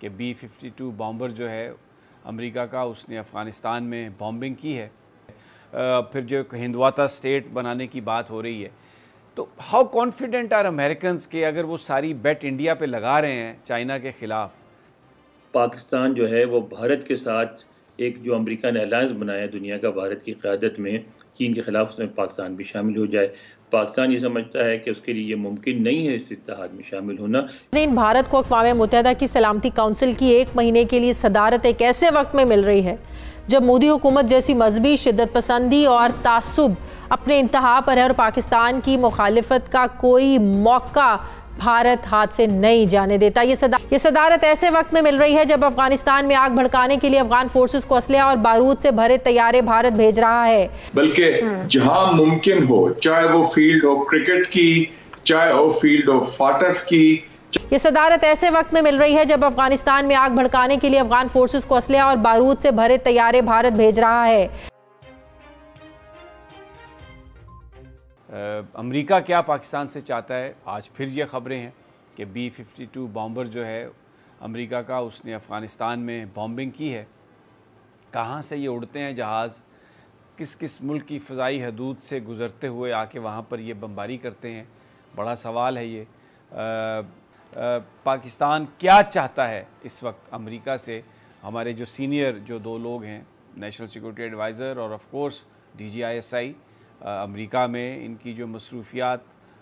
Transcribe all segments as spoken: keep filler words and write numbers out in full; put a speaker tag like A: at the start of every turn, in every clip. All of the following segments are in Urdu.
A: کہ بی ففٹی ٹو بامبر جو ہے امریکہ کا، اس نے افغانستان میں بامبنگ کی ہے. پھر جو ہندواتا سٹیٹ بنانے کی بات ہو رہی ہے، تو ہاؤ کانفیڈنٹ آر امریکنز کہ اگر وہ ساری بیٹ انڈیا پہ لگا رہے ہیں چائنا کے خلاف؟
B: پاکستان جو ہے وہ بھارت کے ساتھ ایک جو امریکہ نے الائنس بنایا دنیا کا بھارت کی قیادت میں چین کے خلاف، اس میں پاکستان بھی شامل ہو جائے. پاکستان یہ سمجھتا ہے کہ اس کے لیے یہ ممکن نہیں ہے اس اتحاد میں شامل ہونا.
C: بھارت کو اقوام متحدہ کی سلامتی کونسل کی ایک مہینے کے لیے صدارت ایک ایسے وقت میں مل رہی ہے جب مودی حکومت جیسی مذہبی شدت پسندی اور تعصب اپنے انتہا پر ہے، اور پاکستان کی مخالفت کا کوئی موقع بھارت ہاتھ سے نہیں جانے دیتا. یہ صدارت ایسے وقت میں مل رہی ہے جب افغانستان میں آگ بھڑکانے کے لیے افغان فورسز کو اسلحہ اور بارود سے بھرے طیارے بھارت بھیج رہا ہے.
D: بلکہ جہاں ممکن ہو، چاہے وہ فیلڈ ہو کرکٹ کی، چاہے وہ فیلڈ ہو فاٹف کی.
C: یہ صدارت ایسے وقت میں مل رہی ہے جب افغانستان میں آگ بھڑکانے کے لیے افغان فورسز کو اسلحہ اور بارود سے بھرے طیارے بھارت بھیج رہا ہے.
A: امریکہ کیا پاکستان سے چاہتا ہے؟ آج پھر یہ خبریں ہیں کہ بی ففٹی ٹو بامبر جو ہے امریکہ کا، اس نے افغانستان میں بامبنگ کی ہے. کہاں سے یہ اڑتے ہیں جہاز، کس کس ملک کی فضائی حدود سے گزرتے ہوئے آ کے وہاں پر یہ بمباری کرتے ہیں؟ بڑا سوال ہے یہ. آ, آ, پاکستان کیا چاہتا ہے اس وقت امریکہ سے؟ ہمارے جو سینئر جو دو لوگ ہیں، نیشنل سیکورٹی ایڈوائزر اور of course D G I S I America میں، ان کی جو مصروفیات،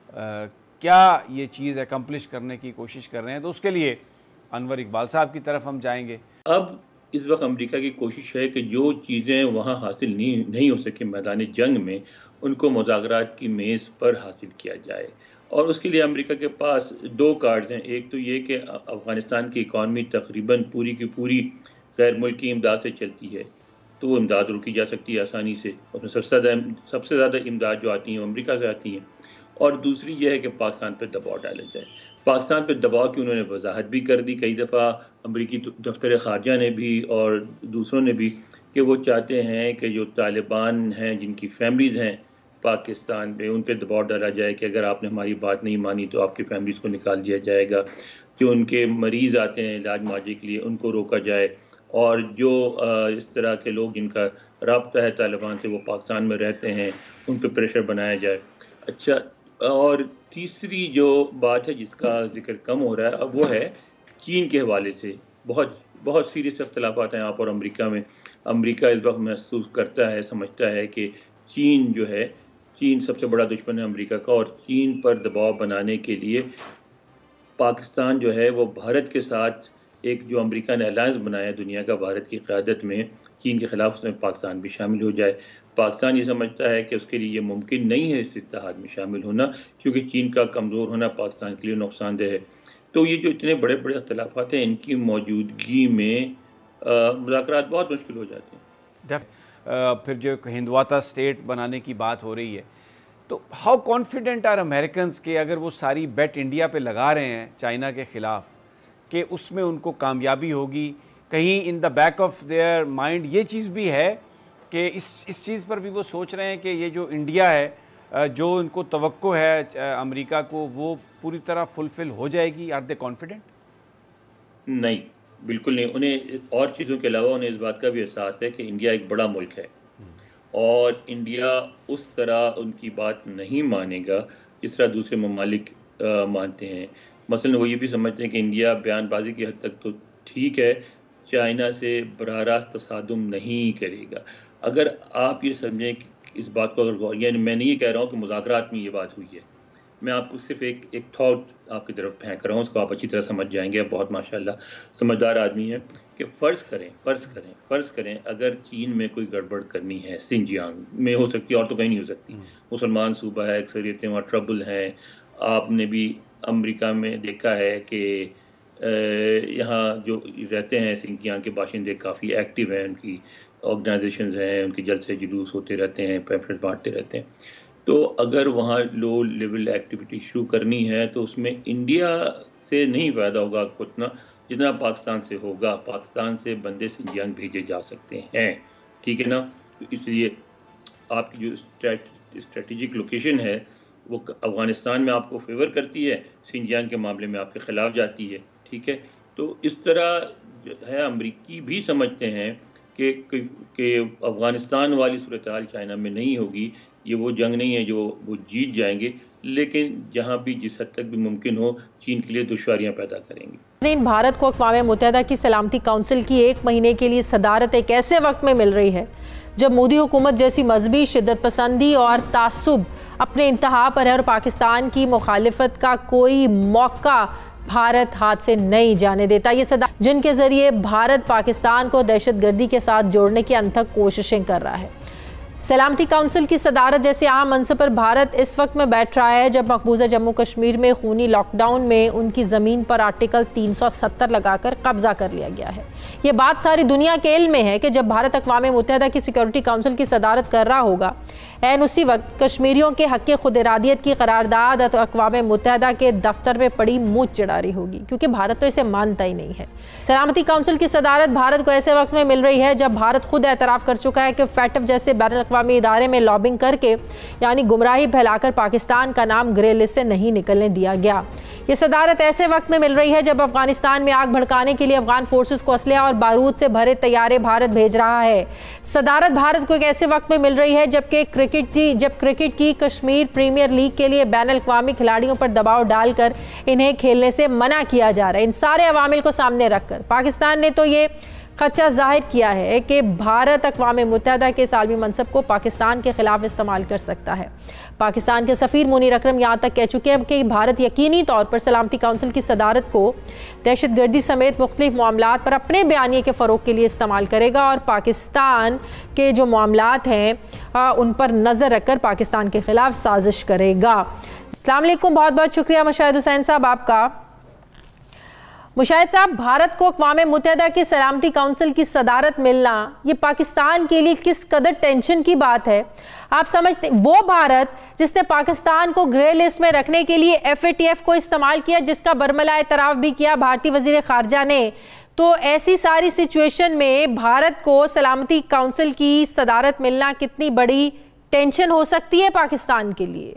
A: کیا یہ چیز اکمپلش کرنے کی کوشش کر رہے ہیں؟ تو اس کے لیے انور اقبال صاحب کی طرف ہم جائیں گے.
B: اب اس وقت امریکہ کی کوشش ہے کہ جو چیزیں وہاں حاصل نہیں نہیں ہو سکے میدان جنگ میں، ان کو مذاکرات کی میز پر حاصل کیا جائے. اور اس کے لیے امریکہ کے پاس دو کارڈز ہیں. ایک تو یہ کہ افغانستان کی اکانومی تقریباً پوری کی پوری غیر ملکی امداد سے چلتی ہے، تو وہ امداد روکی جا سکتی ہے آسانی سے. اس میں سب سے زیادہ سب سے زیادہ امداد جو آتی ہیں وہ امریکہ سے آتی ہیں. اور دوسری یہ ہے کہ پاکستان پہ دباؤ ڈالا جائے. پاکستان پہ دباؤ کی انہوں نے وضاحت بھی کر دی کئی دفعہ، امریکی دفتر خارجہ نے بھی اور دوسروں نے بھی، کہ وہ چاہتے ہیں کہ جو طالبان ہیں جن کی فیملیز ہیں پاکستان پہ، ان پہ دباؤ ڈالا جائے کہ اگر آپ نے ہماری بات نہیں مانی تو آپ کی فیملیز کو نکال دیا جائے گا. جو ان کے مریض آتے ہیں علاج معالجے کے لیے ان کو روکا جائے، اور جو اس طرح کے لوگ جن کا رابطہ ہے طالبان سے وہ پاکستان میں رہتے ہیں ان پہ پریشر بنایا جائے. اچھا، اور تیسری جو بات ہے جس کا ذکر کم ہو رہا ہے اب، وہ ہے چین کے حوالے سے. بہت بہت سیریس اختلافات ہیں آپ اور امریکہ میں. امریکہ اس وقت محسوس کرتا ہے، سمجھتا ہے کہ چین جو ہے، چین سب سے بڑا دشمن ہے امریکہ کا، اور چین پر دباؤ بنانے کے لیے پاکستان جو ہے وہ بھارت کے ساتھ ایک جو امریکہ نے الائنس بنایا دنیا کا بھارت کی قیادت میں چین کے خلاف، اس میں پاکستان بھی شامل ہو جائے. پاکستان یہ سمجھتا ہے کہ اس کے لیے یہ ممکن نہیں ہے اس اتحاد میں شامل ہونا، کیونکہ چین کا کمزور ہونا پاکستان کے لیے نقصان دہ ہے. تو یہ جو اتنے بڑے بڑے اختلافات ہیں، ان کی موجودگی میں مذاکرات بہت مشکل ہو جاتے ہیں.
A: پھر جو ہندواتا سٹیٹ بنانے کی بات ہو رہی ہے، تو ہاؤ کانفیڈنٹ آر امریکنز کہ اگر وہ ساری بیٹ انڈیا پہ لگا رہے ہیں چائنا کے خلاف کہ اس میں ان کو کامیابی ہوگی؟ کہیں in the back of their mind یہ چیز بھی ہے کہ اس اس چیز پر بھی وہ سوچ رہے ہیں کہ یہ جو انڈیا ہے، جو ان کو توقع ہے امریکہ کو، وہ پوری طرح فلفل ہو جائے گی؟ Are they confident?
B: نہیں، بالکل نہیں. انہیں اور چیزوں کے علاوہ انہیں اس بات کا بھی احساس ہے کہ انڈیا ایک بڑا ملک ہے، اور انڈیا اس طرح ان کی بات نہیں مانے گا جس طرح دوسرے ممالک مانتے ہیں. مثلا وہ یہ بھی سمجھتے ہیں کہ انڈیا بیان بازی کی حد تک تو ٹھیک ہے، چائنا سے براہ راست تصادم نہیں کرے گا. اگر آپ یہ سمجھیں کہ اس بات کو اگر غور، یعنی میں نہیں یہ کہہ رہا ہوں کہ مذاکرات میں یہ بات ہوئی ہے، میں آپ کو صرف ایک ایک تھاٹ آپ کی طرف پھینک رہا ہوں، اس کو آپ اچھی طرح سمجھ جائیں گے. بہت ماشاءاللہ سمجھدار آدمی ہے. کہ فرض کریں فرض کریں فرض کریں اگر چین میں کوئی گڑبڑ کرنی ہے، سنجیانگ میں ہو سکتی ہے اور تو کہیں نہیں ہو سکتی، مسلمان صوبہ ہے، اکثریتیں وہاں ٹربل ہیں. آپ نے بھی امریکہ میں دیکھا ہے کہ یہاں جو رہتے ہیں سنجیانگ کے باشندے کافی ایکٹیو ہیں، ان کی آرگنائزیشنز ہیں، ان کے جلسے جلوس ہوتے رہتے ہیں، پیمفلٹ بانٹتے رہتے ہیں. تو اگر وہاں لو لیول ایکٹیویٹی شروع کرنی ہے تو اس میں انڈیا سے نہیں فائدہ ہوگا اتنا جتنا پاکستان سے ہوگا. پاکستان سے بندے سنجیانگ بھیجے جا سکتے ہیں، ٹھیک ہے نا. تو اس لیے آپ کی جو اسٹریٹجک لوکیشن ہے وہ افغانستان میں آپ کو فیور کرتی ہے، سنجیانگ کے معاملے میں آپ کے خلاف جاتی ہے، ٹھیک ہے. تو اس طرح جو ہے امریکی بھی سمجھتے ہیں کہ کہ افغانستان والی صورتحال چائنا میں نہیں ہوگی، یہ وہ جنگ نہیں ہے جو وہ جیت جائیں گے، لیکن جہاں بھی جس حد تک بھی ممکن ہو چین کے لیے دشواریاں پیدا کریں گے۔
C: بھارت کو اقوام متحدہ کی سلامتی کونسل کی ایک مہینے کے لیے صدارت ایک ایسے وقت میں مل رہی ہے جب مودی حکومت جیسی مذہبی شدت پسندی اور تعصب اپنے انتہا پر ہے اور پاکستان کی مخالفت کا کوئی موقع بھارت ہاتھ سے نہیں جانے دیتا۔ یہ صدارت جن کے ذریعے بھارت پاکستان کو دہشت گردی کے ساتھ جوڑنے کی انتھک کوششیں کر رہا ہے۔ سلامتی کونسل کی صدارت جیسے اہم منصب پر بھارت اس وقت میں بیٹھ رہا ہے جب مقبوضہ جموں کشمیر میں خونی لاک ڈاؤن میں ان کی زمین پر آرٹیکل تین سو ستر لگا کر قبضہ کر لیا گیا ہے۔ یہ بات ساری دنیا کے علم میں ہے کہ جب بھارت اقوام متحدہ کی سیکیورٹی کونسل کی صدارت کر رہا ہوگا، این اسی وقت کشمیریوں کے حق خود ارادیت کی قرارداد اقوام متحدہ کے دفتر میں پڑی منہ چڑھاری ہوگی، کیونکہ بھارت تو اسے مانتا ہی نہیں ہے۔ سلامتی کونسل کی صدارت بھارت کو ایسے وقت میں مل رہی ہے جب بھارت خود اعتراف کر چکا ہے کہ فیٹف جیسے بین الاقوامی ادارے میں لابنگ کر کے یعنی گمراہی پھیلا کر پاکستان کا نام گرے لسٹ سے نہیں نکلنے دیا گیا۔ یہ صدارت ایسے وقت میں مل رہی ہے جب افغانستان میں آگ بھڑکانے کے لیے افغان فورسز کو اسلحہ اور بارود سے بھرے طیارے بھارت بھیج رہا ہے۔ صدارت بھارت کو ایک ایسے وقت میں مل رہی ہے جبکہ کرکٹ کی جب کرکٹ کی کشمیر پریمیئر لیگ کے لیے بین الاقوامی کھلاڑیوں پر دباؤ ڈال کر انہیں کھیلنے سے منع کیا جا رہا ہے۔ ان سارے عوامل کو سامنے رکھ کر پاکستان نے تو یہ خدشہ ظاہر کیا ہے کہ بھارت اقوام متحدہ کے عالمی منصب کو پاکستان کے خلاف استعمال کر سکتا ہے۔ پاکستان کے سفیر منیر اکرم یہاں تک کہہ چکے ہیں کہ بھارت یقینی طور پر سلامتی کونسل کی صدارت کو دہشت گردی سمیت مختلف معاملات پر اپنے بیانیے کے فروغ کے لیے استعمال کرے گا اور پاکستان کے جو معاملات ہیں ان پر نظر رکھ کر پاکستان کے خلاف سازش کرے گا۔ السلام علیکم، بہت بہت شکریہ مشاہد حسین صاحب آپ کا۔ مشاہد صاحب، بھارت کو اقوام متحدہ کی سلامتی کونسل کی صدارت ملنا یہ پاکستان کے لیے کس قدر ٹینشن کی بات ہے؟ آپ سمجھتے ہیں وہ بھارت جس نے پاکستان کو گرے لسٹ میں رکھنے کے لیے ایف اے ٹی ایف کو استعمال کیا، جس کا برملا اعتراف بھی کیا بھارتی وزیر خارجہ نے، تو ایسی ساری سچویشن میں بھارت کو سلامتی کونسل کی صدارت ملنا کتنی بڑی ٹینشن ہو سکتی ہے پاکستان کے لیے؟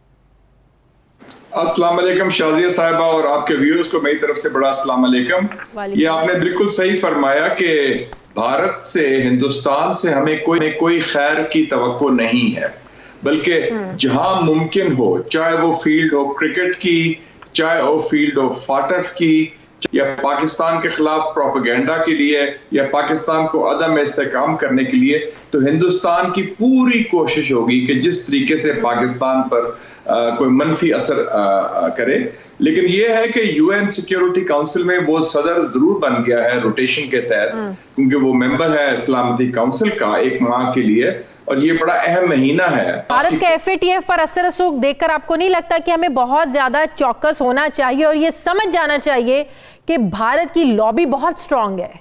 D: السلام علیکم شازیہ صاحبہ اور آپ کے ویورز کو میری طرف سے بڑا السلام علیکم۔ یہ آپ نے بالکل صحیح فرمایا کہ بھارت سے، ہندوستان سے ہمیں کوئی کوئی خیر کی توقع نہیں ہے، بلکہ جہاں ممکن ہو، چاہے وہ فیلڈ ہو کرکٹ کی، چاہے وہ فیلڈ ہو فاٹف کی، یا پاکستان کے خلاف پروپیگنڈا کے لیے، یا پاکستان کو عدم استحکام کرنے کے لیے، تو ہندوستان کی پوری کوشش ہوگی کہ جس طریقے سے پاکستان پر کوئی منفی اثر کرے۔ لیکن یہ ہے کہ یو این سیکیورٹی کونسل میں وہ صدر ضرور بن گیا ہے روٹیشن کے تحت، کیونکہ وہ ممبر ہے سلامتی کونسل کا ایک ماہ کے لیے، اور یہ بڑا اہم مہینہ ہے۔
C: بھارت کے ایف اے ٹی ایف پر اثر رسوخ دیکھ کر آپ کو نہیں لگتا کہ ہمیں بہت زیادہ چوکس ہونا چاہیے اور یہ سمجھ جانا چاہیے کہ بھارت کی لابی بہت سٹرونگ ہے؟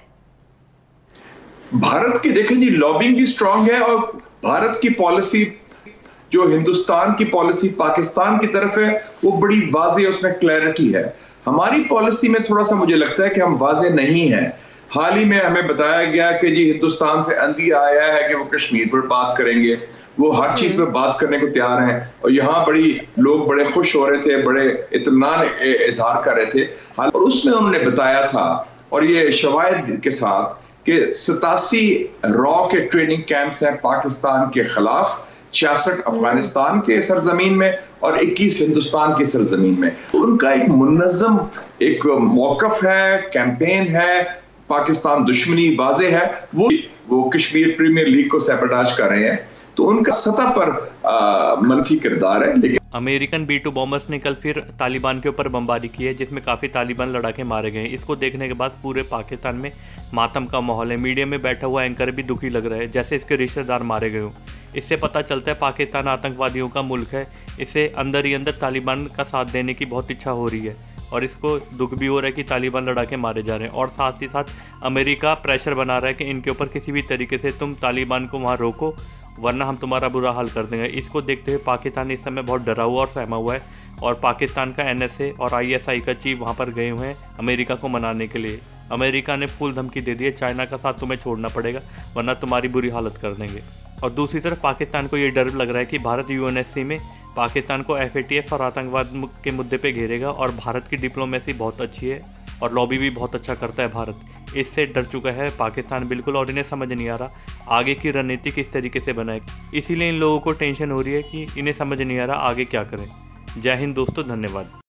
D: بھارت کی دیکھیں جی لابنگ بھی سٹرونگ ہے، اور بھارت کی پالیسی جو ہندوستان کی پالیسی پاکستان کی طرف ہے وہ بڑی واضح، اس میں کلیئرٹی ہے۔ ہماری پالیسی میں تھوڑا سا مجھے لگتا ہے کہ ہم واضح نہیں ہیں۔ حال ہی میں ہمیں بتایا گیا کہ جی ہندوستان سے اندھی آیا ہے کہ وہ کشمیر پر بات کریں گے، وہ ہر چیز پہ بات کرنے کو تیار ہیں، اور یہاں بڑی لوگ بڑے خوش ہو رہے تھے، بڑے اطمینان اظہار کر رہے تھے، اور اس میں ہم نے بتایا تھا اور یہ شواہد کے ساتھ کہ ستاسی را کے ٹریننگ کیمپس ہیں پاکستان کے خلاف، چھیاسٹھ افغانستان کے سرزمین میں اور اکیس ہندوستان کی سرزمین میں۔ ان کا ایک منظم ایک موقف ہے، کیمپین ہے، پاکستان دشمنی واضح ہے، وہ وہ کشمیر پریمیئر لیگ کو سیپٹاج کر رہے ہیں، تو ان کا سطح پر منفی کردار ہے۔ لیکن
E: امریکن بی ٹو بامبرز نے کل پھر طالبان کے اوپر بمباری کی ہے، جس میں کافی طالبان لڑاکے مارے گئے ہیں۔ اس کو دیکھنے کے بعد پورے پاکستان میں ماتم کا ماحول ہے۔ میڈیا میں بیٹھا ہوا اینکر بھی دکھی لگ رہا ہے، جیسے اس کے رشتہ دار مارے گئے ہوں۔ اس سے پتہ چلتا ہے پاکستان آتنکوادیوں کا ملک ہے، اسے اندر ہی اندر طالبان کا ساتھ دینے کی بہت اچھا ہو رہی ہے، اور اس کو دکھ بھی ہو رہا ہے کہ طالبان لڑاکے مارے جا رہے ہیں، اور ساتھ ہی ساتھ امریکہ پریشر بنا رہا ہے کہ ان کے اوپر کسی بھی طریقے سے تم طالبان کو وہاں روکو ورنہ ہم تمہارا برا حال کر دیں گے۔ اس کو دیکھتے ہوئے پاکستان اس سمے بہت ڈرا ہوا اور سہما ہوا ہے، اور پاکستان کا این ایس اے اور آئی ایس آئی کا چیف وہاں پر گئے ہوئے ہیں امریکہ کو منانے کے لیے۔ امریکہ نے پھول دھمکی دے دی ہے، چائنا کا ساتھ تمہیں چھوڑنا پڑے گا ورنہ تمہاری بری حالت کر دیں گے۔ اور دوسری طرف پاکستان کو یہ ڈر لگ رہا ہے کہ Bharat U N S C میں پاکستان کو ایف اے ٹی ایف اور آتنکواد کے مدعے پہ گھیرے گا، اور بھارت کی ڈپلومیسی بہت اچھی ہے، और लॉबी भी बहुत अच्छा करता है भारत। इससे डर चुका है पाकिस्तान बिल्कुल, और इन्हें समझ नहीं आ रहा आगे की रणनीति किस तरीके से बनाए। इसीलिए इन लोगों को टेंशन हो रही है कि इन्हें समझ नहीं आ रहा आगे क्या करें। जय हिंद दोस्तों, धन्यवाद।